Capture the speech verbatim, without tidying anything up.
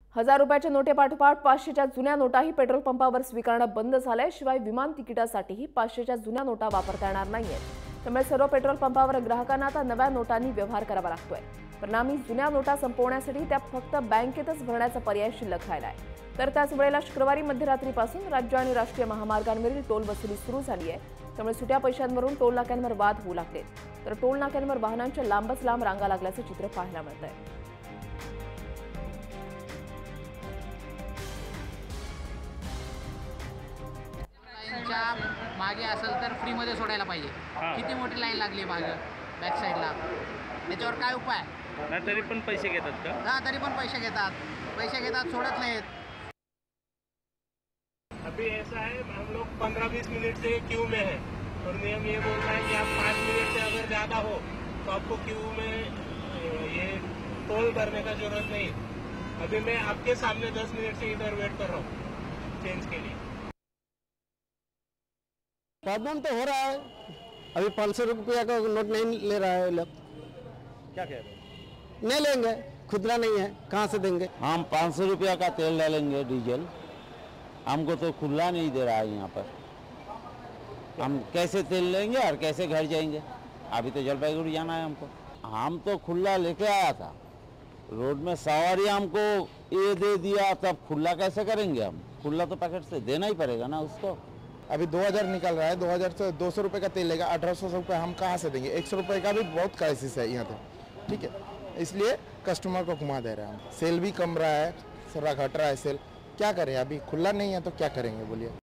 हजार रुपयाच्या नोटेपाठोपाठ पाचशेच्या जुन्या नोटाही पेट्रोल पंपावर स्वीकारणं बंद झालंय। शिवाय विमान तिकिटासाठीही पाचशेच्या जुन्या नोटा वापरता येणार नाहीयेत। त्यामुळे सर्व पेट्रोल पंपावर ग्राहकांना आता नव्या नोटांनी व्यवहार करावा लागतोय। परिणामी जुन्या नोटा संपवण्यासाठी त्या फक्त बँकेतच भरण्याचा पर्याय शिल्लक राहिलाय। तर त्याच वेळेला शुक्रवारी मध्यरात्रीपासून राज्य आणि राष्ट्रीय महामार्गांवरील टोल वसुली सुरू झाली आहे। त्यामुळे सुट्या पैशांवरून टोल नाक्यांवर वाद होऊ लागलेत। तर टोल नाक्यांवर वाहनांच्या लांबच लांब रांगा लागल्याचं चित्र पाहायला मिळतंय। मागे असेल तर फ्रीमध्ये सोडायला पाहिजे। किती मोठी लाईन लागली मागे बॅक साईडला, त्याच्यावर काय उपाय नाही? तरी पण पैसे घेतात का? हा, तरी पण पैसे घेतात पैसे घेतात सोडत नाहीत। अभी ऐसा है, हम लोग पंद्रह बीस मिनट से क्यू में है और नियम ये बोल रहा है कि आप पाँच मिनट से अगर ज़्यादा हो तो आपको क्यू में ये टोल भरने का जरूरत नहीं। अभी मैं आपके सामने दस मिनट से इधर वेट कर रहा हूँ चेंज के लिए। प्रॉब्लम तो हो रहा है। अभी पाँच सौ रुपया का नोट नहीं ले रहा है लोग। क्या कह रहे हैं? नहीं लेंगे, खुदरा नहीं है, कहाँ से देंगे? हम पाँच सौ रुपया का तेल डालेंगे डीजल, हमको तो खुला नहीं दे रहा है यहाँ पर। हम कैसे तेल लेंगे और कैसे घर जाएंगे? अभी तो जलपाईगुड़ी जाना है हमको। हम तो खुला लेके आया था, रोड में सवारी हमको ये दे दिया, तब खुला कैसे करेंगे? हम खुला तो पैकेट से देना ही पड़ेगा ना उसको। अभी दो हज़ार निकल रहा है, दो हज़ार से दो सौ रुपये का तेल लेगा, अठारह सौ रुपये हम कहाँ से देंगे? एक सौ रुपये का भी बहुत क्राइसिस है यहाँ पे, ठीक है। इसलिए कस्टमर को घुमा दे रहे हैं हम। सेल भी कम रहा है, थोड़ा घट रहा है सेल। क्या करें? अभी खुला नहीं है तो क्या करेंगे बोलिए।